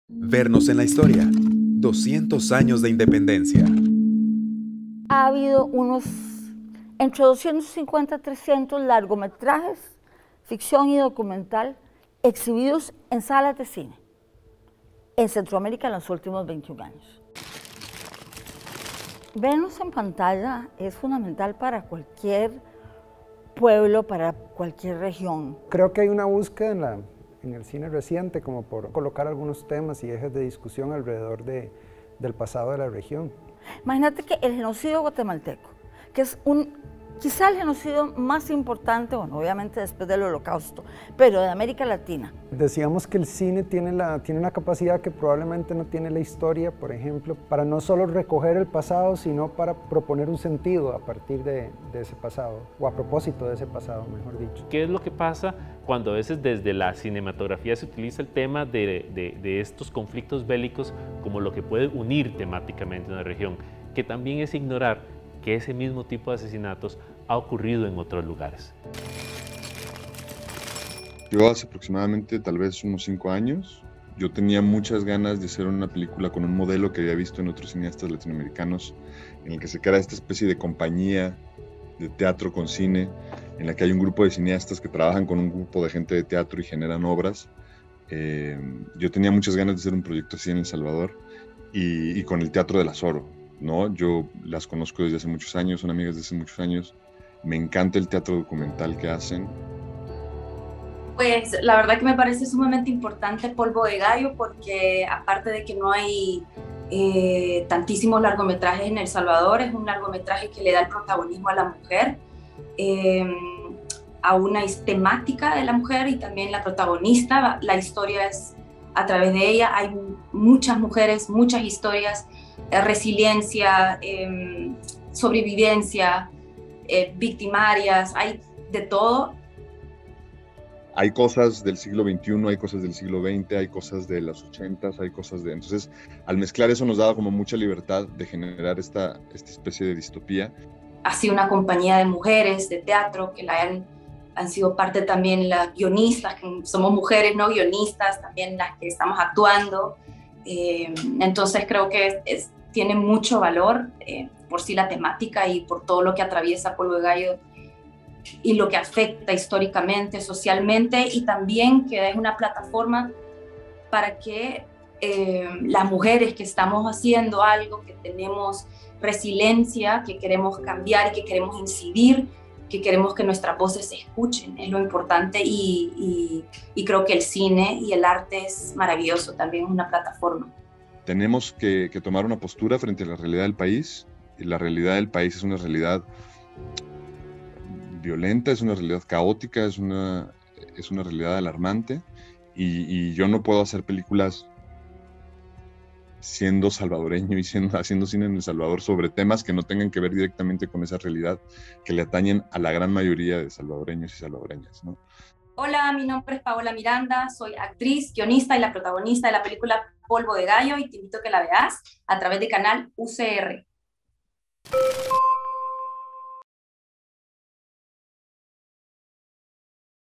Vernos en la historia. 200 años de independencia. Ha habido entre 250 y 300 largometrajes, ficción y documental, exhibidos en salas de cine en Centroamérica en los últimos 21 años. Vernos en pantalla es fundamental para cualquier pueblo, para cualquier región. Creo que hay una búsqueda en el cine reciente como por colocar algunos temas y ejes de discusión alrededor del pasado de la región. Imagínate que el genocidio guatemalteco, que es quizá el genocidio más importante, bueno, obviamente después del Holocausto, pero de América Latina. Decíamos que el cine tiene una capacidad que probablemente no tiene la historia, por ejemplo, para no solo recoger el pasado, sino para proponer un sentido a partir de ese pasado, o a propósito de ese pasado, mejor dicho. ¿Qué es lo que pasa cuando a veces desde la cinematografía se utiliza el tema de estos conflictos bélicos como lo que puede unir temáticamente una región, que también es ignorar que ese mismo tipo de asesinatos ha ocurrido en otros lugares? Yo hace aproximadamente tal vez unos 5 años, yo tenía muchas ganas de hacer una película con un modelo que había visto en otros cineastas latinoamericanos, en el que se crea esta especie de compañía de teatro con cine, en la que hay un grupo de cineastas que trabajan con un grupo de gente de teatro y generan obras. Yo tenía muchas ganas de hacer un proyecto así en El Salvador y con el Teatro del Azoro, ¿no? Yo las conozco desde hace muchos años, son amigas desde hace muchos años. Me encanta el teatro documental que hacen. Pues la verdad que me parece sumamente importante Polvo de Gallo, porque aparte de que no hay tantísimos largometrajes en El Salvador, es un largometraje que le da el protagonismo a la mujer, a una temática de la mujer y también la protagonista. La historia es a través de ella. Hay muchas mujeres, muchas historias, resiliencia, sobrevivencia, victimarias, hay de todo. Hay cosas del siglo XXI, hay cosas del siglo XX, hay cosas de los 80s, hay cosas de... Entonces, al mezclar eso nos daba como mucha libertad de generar esta especie de distopía. Ha sido una compañía de mujeres de teatro que han sido parte también las guionistas, que somos mujeres, ¿no? Guionistas, también las que estamos actuando. Entonces creo que tiene mucho valor por sí la temática y por todo lo que atraviesa Polvo de Gallo y lo que afecta históricamente, socialmente, y también que es una plataforma para que las mujeres que estamos haciendo algo, que tenemos resiliencia, que queremos cambiar y que queremos incidir, que queremos que nuestras voces se escuchen, es lo importante, y creo que el cine y el arte es maravilloso, también es una plataforma. Tenemos que tomar una postura frente a la realidad del país, y la realidad del país es una realidad violenta, es una realidad caótica, es una realidad alarmante, y yo no puedo hacer películas siendo salvadoreño y haciendo cine en El Salvador sobre temas que no tengan que ver directamente con esa realidad que le atañen a la gran mayoría de salvadoreños y salvadoreñas, ¿no? Hola, mi nombre es Paola Miranda, soy actriz, guionista y la protagonista de la película Polvo de Gallo, y te invito a que la veas a través del canal UCR.